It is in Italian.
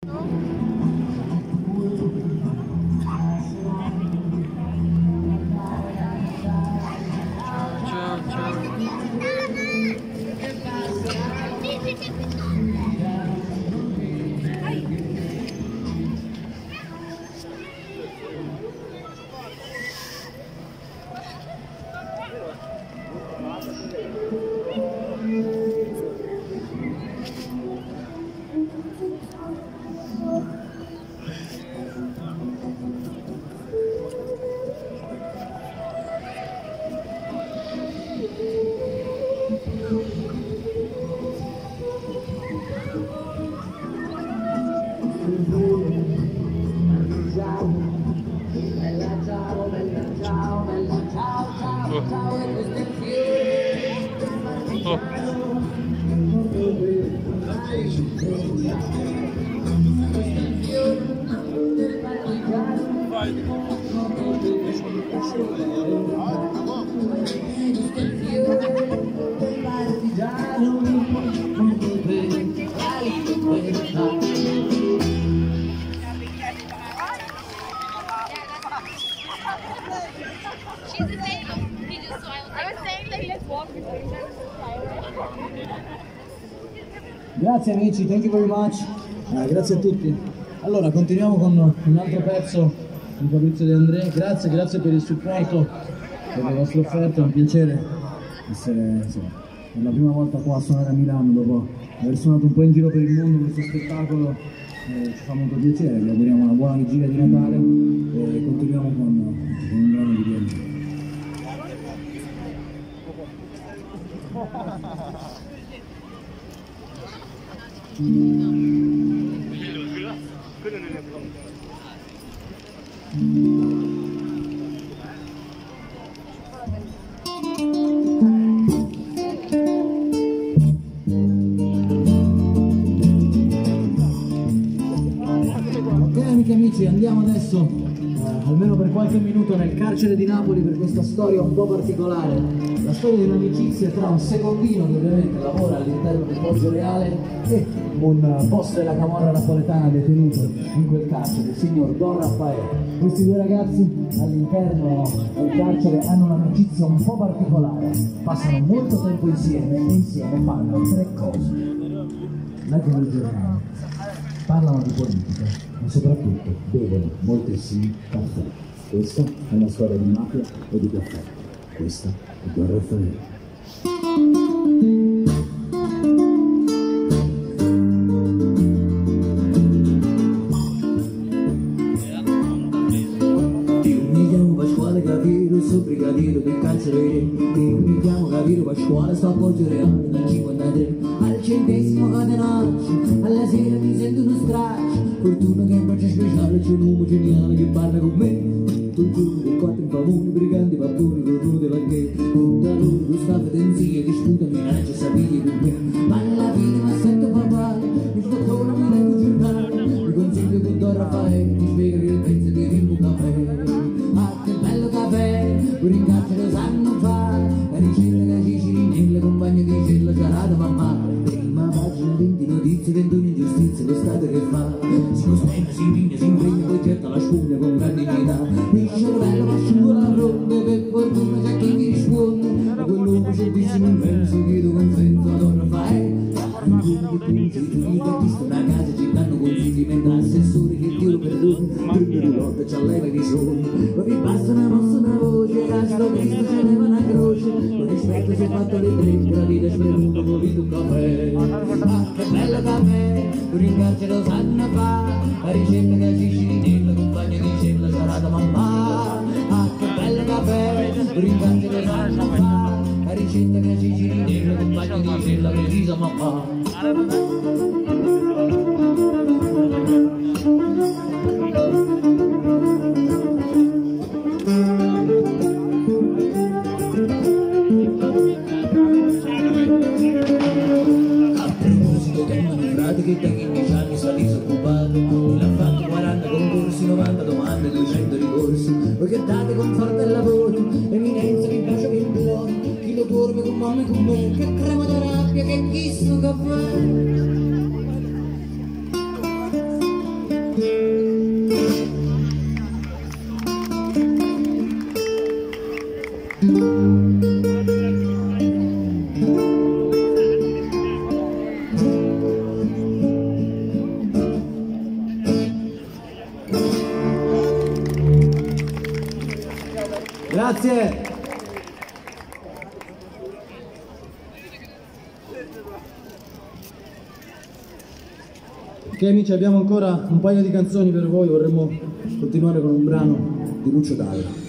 Ciao, ciao. Grazie amici, thank you very much, grazie a tutti. Allora continuiamo con un altro pezzo di Fabrizio De André. Grazie per il supporto, per le vostre offerte, è un piacere essere, insomma, per la prima volta qua a suonare a Milano dopo aver suonato un po' in giro per il mondo questo spettacolo. Ci fa molto piacere, vi auguriamo una buona vigilia di Natale e continuiamo con un brano di De André. Ok amici, andiamo adesso almeno per qualche minuto nel carcere di Napoli per questa storia un po' particolare, la storia di un'amicizia tra un secondino che ovviamente lavora all'interno del Poggio Reale e un boss della camorra napoletana detenuto in quel carcere, il signor Don Raffaele. Questi due ragazzi all'interno del carcere hanno un'amicizia un po' particolare, passano molto tempo insieme e insieme fanno tre cose: leggono il giornale, parlano di politica ma soprattutto bevono moltissimi caffè. Questa è una storia di mafia e di caffè. Questa è Don Raffaele. Sono brigadiero del carcere, mi chiamo Gaviro Pasquale, sto a Poggio Reale dal 53 al 100° catenaccio, alla sera mi sento uno straccio, fortuna che è un bacio speciale, c'è un uomo geniale che parla con me, tutto il giorno con quattro in favore, briganti, papponi, cornuti e larghetti, con da loro questa fedenzia, disputa, minaccia, sapiglia con me, ma alla fine mi sento papà, mi sfottona, mi leggo il giornale, mi consiglio con Don Raffaele, mi spiega che il pezzo di rimbo caffè. Pure in carcere lo sanno fare, la ricetta che ci rinella, compagno di cella, ciarata mamma. Prima pagina, 20 notizie, 21 ingiustizie, lo Stato che fa? Si costringe, si impegna, si impegna, poi getta la spugna con grande dignità. Il cervello va su la fronte, per fortuna c'è chi mi risponde. Ma quell'uomo c'è vicino immenso, chiedo consenso a Don Raffaele. Un giorno che pungi, tu gli capisci una casa, ci danno consigli, mentre assessori che Dio lo perdoni. Prima di volta ci alleva i visoni, ma vi basta una mossa, una voce, Cristo ce ne va una croce, con rispetto si è fatto le tre, la vita è spremuta, volito un caffè. Ah, che bello caffè, tu in carcere lo sanno fa, la ricetta che ci scirinella, compagno di cella, sarata mamma. Ah, che bello caffè, tu in carcere lo sanno fa, la ricetta che ci scirinella, compagno di cella, precisa mamma. Che da 15 anni sta disoccupato, l'ha fatto 40 concorsi, 90 domande, 200 ricorsi, voi che date conforto al lavoro, eminenza che bacio che imploro, chi lo dorme con mamma e con me, che crema da rabbia, che chi sto caffè. Grazie. Ok amici, abbiamo ancora un paio di canzoni per voi, vorremmo continuare con un brano di Lucio Dalla.